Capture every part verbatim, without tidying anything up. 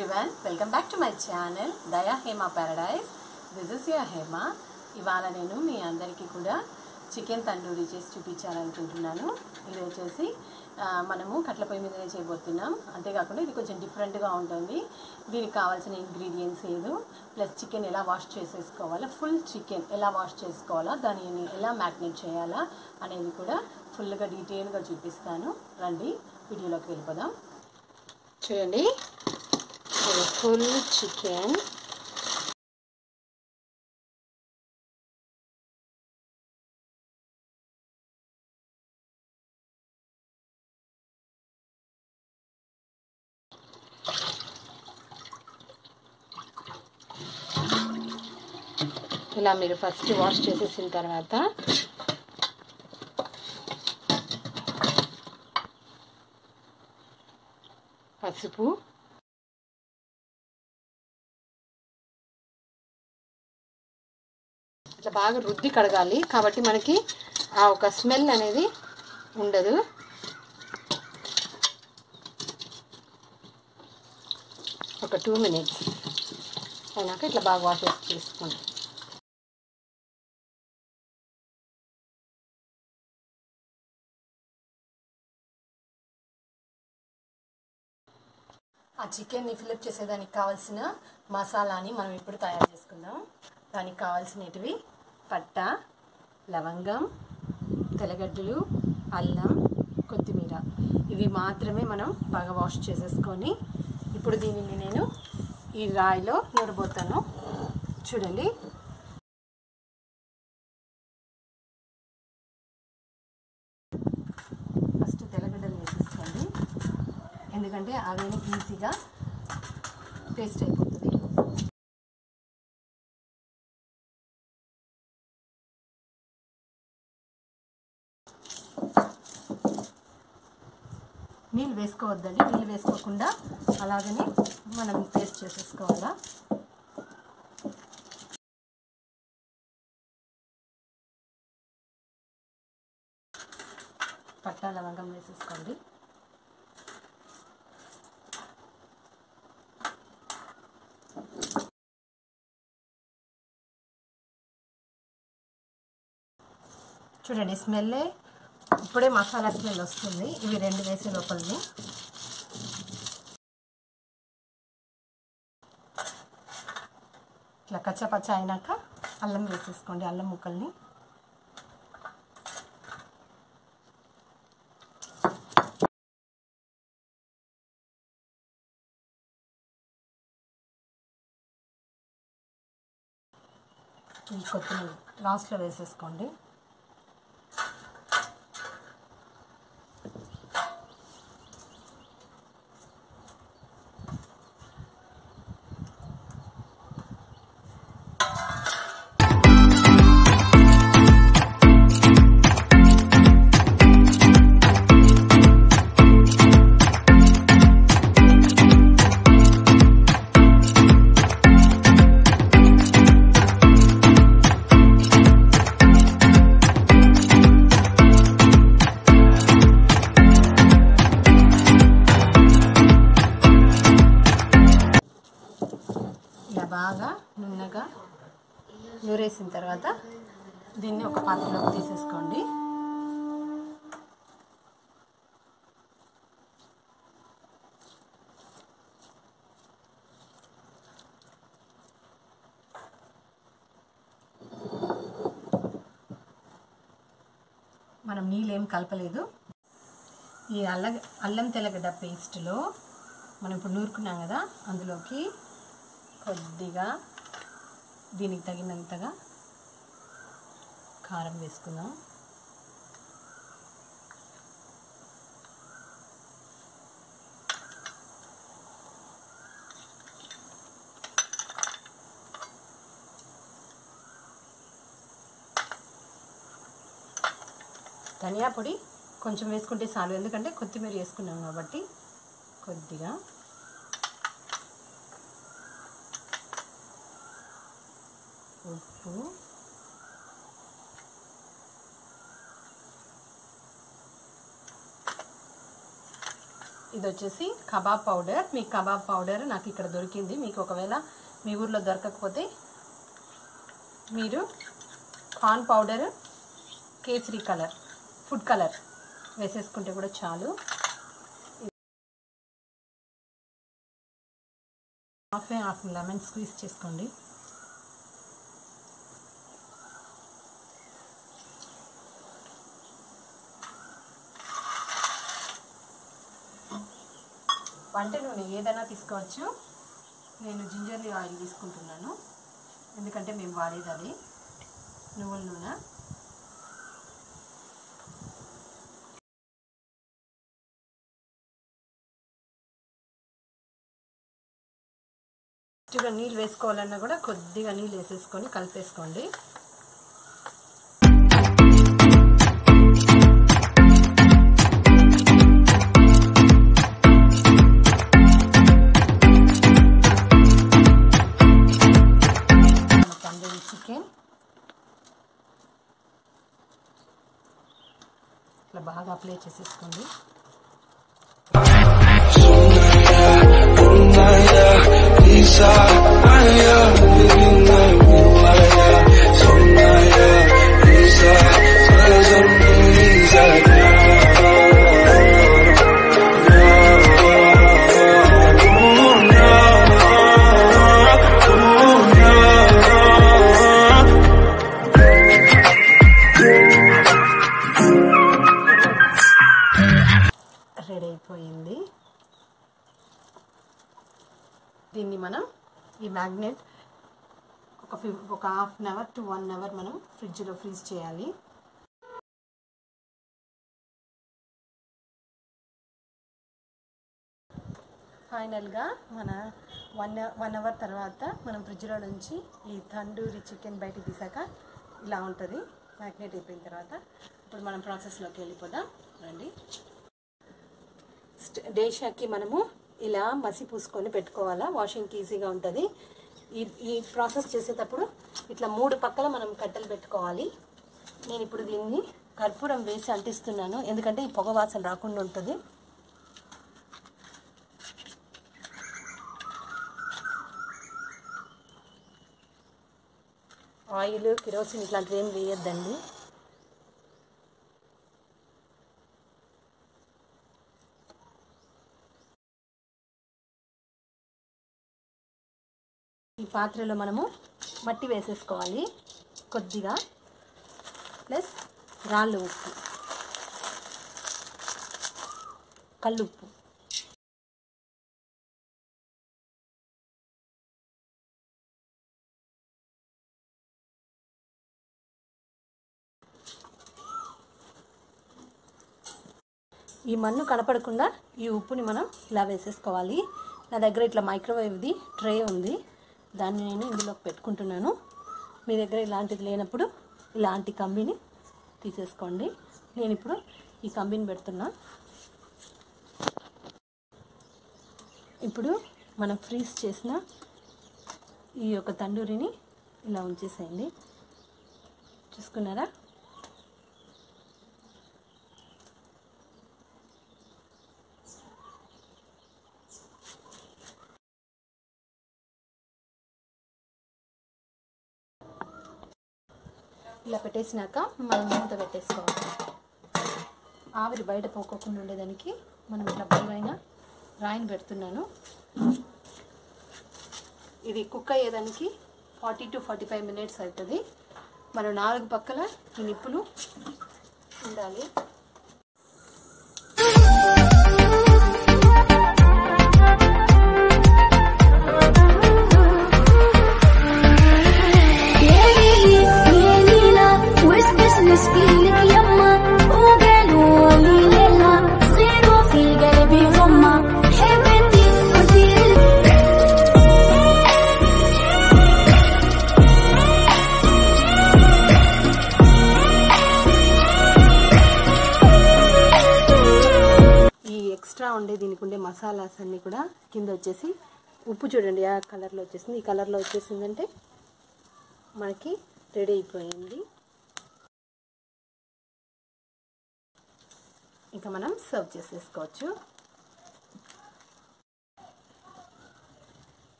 everyone, welcome back to my channel Daya Hema Paradise. This is your Hema. ఇవాళ నేను మీ అందరికీ కూడా chicken tandoori చేసి చూపించాలనుకుంటున్నాను. ఇది వచ్చేసి మనము కట్ల పొయ్యి మీదనే చేయబోతున్నాం. అంతేకాకుండా ఇది కొంచెం డిఫరెంట్గా ఉంటుంది. దీనికి కావాల్సిన ఇంగ్రీడియంట్స్ ఏదో ప్లస్ చికెన్ ఎలా వాష్ చేసేసుకోవాలా, ఫుల్ చికెన్ ఎలా వాష్ చేసుకోవాలా, దాన్ని ఎలా మ్యారినేట్ చేయాలా అనేది కూడా ఫుల్గా డీటెయిల్గా చూపిస్తాను. రండి వీడియోలోకి వెళ్ళిపోదాం. చూడండి, ఫుల్ చికెన్ ఇలా మీరు ఫస్ట్ వాష్ చేసేసిన తర్వాత పసుపు, ఇట్లా బాగా రుద్ది కడగాలి. కాబట్టి మనకి ఆ ఒక స్మెల్ అనేది ఉండదు. ఒక టూ మినిట్స్ అయినాక ఇట్లా బాగా వాష్ చేసి తీసుకోండి. ఆ చికెన్ని ఫిలప్ చేసేదానికి కావాల్సిన మసాలాని మనం ఇప్పుడు తయారు చేసుకుందాం. దానికి కావాల్సినవి పట్ట, లవంగం, తెల్లగడ్డలు, అల్లం, కొత్తిమీర, ఇవి మాత్రమే మనం బాగా వాష్ చేసేసుకొని ఇప్పుడు దీనిని నేను ఈ రాయిలో నూరబోతాను. చూడండి, ఫస్ట్ తెల్లగడ్డలు వేసేసుకోండి, ఎందుకంటే అవి ఈజీగా పేస్ట్ అయిపోతుంది. నీళ్ళు వేసుకోవద్దండి, నీళ్ళు వేసుకోకుండా అలాగనే మనం పేస్ట్ చేసేసుకోవాలా. పట్టా లవంగం వేసేసుకోండి. చూడండి, స్మెల్లే ఇప్పుడే మసాలా స్మెల్ వస్తుంది. ఇవి రెండు వేసే లోపలని ఇట్లా కచ్చపచ్చ అయినాక అల్లం వేసేసుకోండి, అల్లం ముక్కల్ని. ఈ కొత్తిమీర లాస్ట్లో వేసేసుకోండి. బాగా నున్నగా నూరేసిన తర్వాత దీన్ని ఒక పాత్రలోకి తీసేసుకోండి. మనం నీళ్ళేం కలపలేదు. ఈ అల్ల అల్లం తెల్లగడ్డ పేస్ట్లో మనం ఇప్పుడు నూరుకున్నాం కదా, అందులోకి కొద్దిగా దీనికి తగినంతగా కారం వేసుకుందాం. ధనియా పొడి కొంచెం వేసుకుంటే చాలు, ఎందుకంటే కొత్తిమీర వేసుకున్నాం కాబట్టి. కొద్దిగా ఉప్పు, ఇది వచ్చేసి కబాబ్ పౌడర్. మీ కబాబ్ పౌడర్ నాకు ఇక్కడ దొరికింది. మీకు ఒకవేళ మీ ఊర్లో దొరకకపోతే మీరు corn powder, kesari colour, food colour వేసేసుకుంటే కూడా చాలు. హాఫ్ హాఫ్ లెమన్ స్క్వీజ్ చేసుకోండి. వంట నూనె ఏదైనా తీసుకోవచ్చు. నేను జింజర్లీ ఆయిల్ తీసుకుంటున్నాను, ఎందుకంటే మేము వాడేది అది నువ్వుల నూనె. కొద్దిగా నీళ్ళు వేసుకోవాలన్నా కూడా కొద్దిగా నీళ్ళు వేసేసుకొని కలిపేసుకోండి. చికెన్ ఇట్లా బాగా అప్లై చేసేసుకోండి. రెడీ అయిపోయింది. దీన్ని మనం ఈ మ్యాగ్నెట్ ఒక ఫిఫ్ ఒక half an hour to one hour మనం ఫ్రిడ్జ్లో ఫ్రీజ్ చేయాలి. ఫైనల్గా మన వన్ వన్ అవర్ తర్వాత మనం ఫ్రిడ్జ్లో నుంచి ఈ తండూరి చికెన్ బయటికి తీసాక ఇలా ఉంటుంది మ్యాగ్నెట్ అయిపోయిన తర్వాత. ఇప్పుడు మనం ప్రాసెస్లోకి వెళ్ళిపోదాం రండి. డేషాకి మనము ఇలా మసి పూసుకొని పెట్టుకోవాలా, వాషింగ్కి ఈజీగా ఉంటుంది. ఈ ఈ ప్రాసెస్ చేసేటప్పుడు ఇట్లా మూడు పక్కల మనం కట్టెలు పెట్టుకోవాలి. నేను ఇప్పుడు దీన్ని కర్పూరం వేసి అంటిస్తున్నాను, ఎందుకంటే ఈ పొగ వాసన రాకుండా ఉంటుంది. ఆయిల్, కిరోసిన్ ఇట్లాంటివి ఏం వేయొద్దండి. ఈ పాత్రలో మనము మట్టి వేసేసుకోవాలి కొద్దిగా, ప్లస్ రాళ్ళు ఉప్పు, కల్లుప్పు. ఈ మన్ను కనపడకుండా ఈ ఉప్పుని మనం ఇలా వేసేసుకోవాలి. నా దగ్గర ఇట్లా మైక్రోవేవ్ది ట్రే ఉంది, దాన్ని నేను ఇందులోకి పెట్టుకుంటున్నాను. మీ దగ్గర ఇలాంటిది లేనప్పుడు ఇలాంటి కంబిని తీసేసుకోండి. నేను ఇప్పుడు ఈ కంబిని పెడుతున్నా. ఇప్పుడు మనం ఫ్రీజ్ చేసిన ఈ యొక్క తండూరిని ఇలా ఉంచేసేయండి. చూసుకున్నారా? ఇలా పెట్టేసినాక మనం మూత పెట్టేసుకోవాలి. ఆవిరి బయట పోకోకుండా ఉండేదానికి మనం ఇట్లా బరువైన రాయిని పెడుతున్నాను. ఇది కుక్ అయ్యేదానికి forty to forty five minutes అవుతుంది. మనం నాలుగు పక్కల ఈ నిప్పులు ఉండాలి. ఎక్స్ట్రా ఉండే దీనికి ఉండే మసాలాస్ అన్నీ కూడా కింద వచ్చేసి ఉప్పు చూడండి ఆ కలర్లో వచ్చేసింది. ఈ కలర్లో వచ్చేసిందంటే మనకి రెడీ అయిపోయింది. ఇంకా మనం సర్వ్ చేసేసుకోవచ్చు.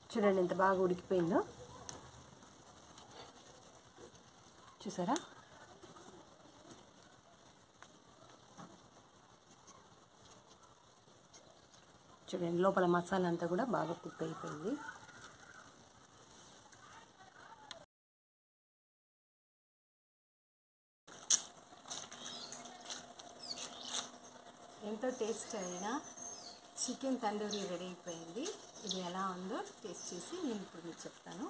చూడండి ఎంత బాగా ఉడికిపోయిందో చూసారా. చూడండి లోపల మసాలా అంతా కూడా బాగా కుక్ అయిపోయింది. ఎంతో టేస్ట్ అయినా చికెన్ తందూరి రెడీ అయిపోయింది. ఇది ఎలా ఉందో టేస్ట్ చేసి నేను ఇప్పుడు మీకు చెప్తాను.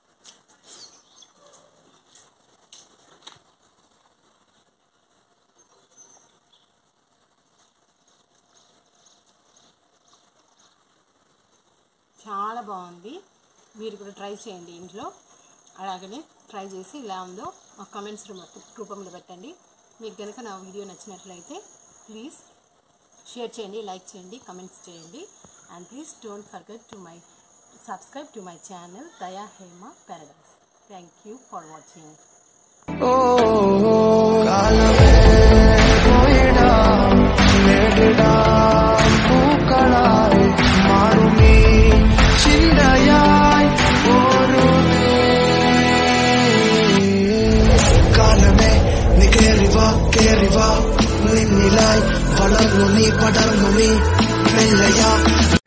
చాలా బాగుంది. మీరు కూడా ట్రై చేయండి ఇంట్లో. అలాగనే ట్రై చేసి ఇలా ఉందో మా కామెంట్స్ రూపంలో పెట్టండి. మీకు కనుక నా వీడియో నచ్చినట్లయితే ప్లీజ్ షేర్ చేయండి, లైక్ చేయండి, కామెంట్స్ చేయండి. And please don't forget to my subscribe to my channel Daya Hema paradise. Thank you for watching. Ninnilay, walang nuni, padang nuni, melaya.